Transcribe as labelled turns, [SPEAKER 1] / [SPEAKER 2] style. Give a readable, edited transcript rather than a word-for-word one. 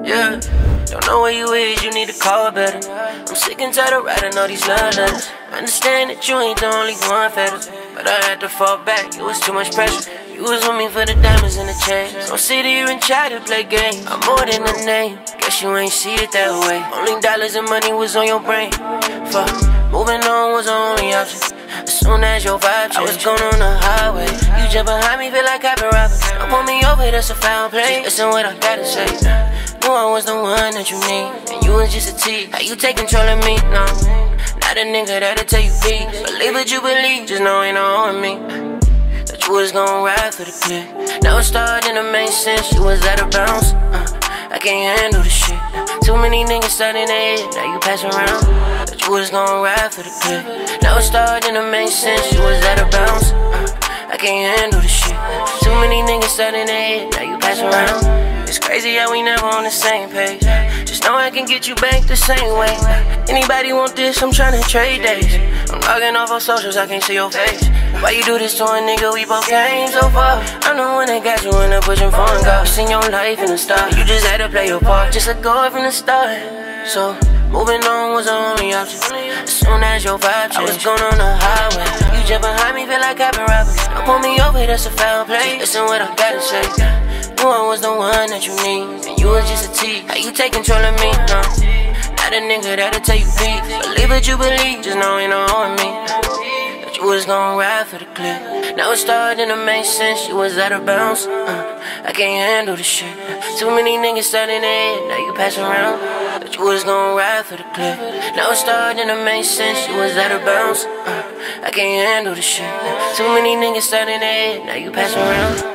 [SPEAKER 1] Yeah, don't know where you is, you need to call better. I'm sick and tired of writing all these love letters. Understand that you ain't the only one fed up, but I had to fall back, it was too much pressure. You was with me for the diamonds and the chains. Don't sit here and try to play games. I'm more than a name, guess you ain't see it that way. Only dollars and money was on your brain. Fuck, moving on was the only option. As soon as your vibe changed, I was going on the highway. You jump behind me, feel like I've been robbing. Don't pull me over, that's a foul play. Listen what I gotta say. Knew I was the one that you need, and you was just a tease. How you take control of me? No, not a nigga that'll tell you please. Believe what you believe, just know ain't no on me. That you was gon' ride for the clip. Now it's starting to make sense, you was out of bounds. I can't handle the shit. Too many niggas starting their head, now you pass around. That you was gon' ride for the clip. Now it's starting to make sense, you was out of bounds. I can't handle the shit. Too many niggas starting their head, now you pass around. It's crazy how we never on the same page. Just know I can get you back the same way. Anybody want this, I'm tryna trade days. I'm logging off on socials, I can't see your face. Why you do this to a nigga, we both came so far. I'm the one that got you in the pushing phone calls. Seen your life in the start, you just had to play your part. Just let go from the start. So, moving on was the only option. As soon as your vibe changed, I was going on the highway. You jump behind me, feel like I've been robbing. Don't pull me over, that's a foul play. Listen what I gotta say. Knew I was the one that you need, and you was just a tease. How you take control of me? No, not a nigga that'll tell you please. Believe what you believe, just know ain't no on me. That you was gon' ride for the clip. Now it's starting to make sense, you was out of bounds. I can't handle the shit. Too many niggas starting their head, now you pass around. That you was gon' ride for the clip. Now it's starting to make sense, you was out of bounds. I can't handle the shit. Too many niggas starting their head, now you pass around.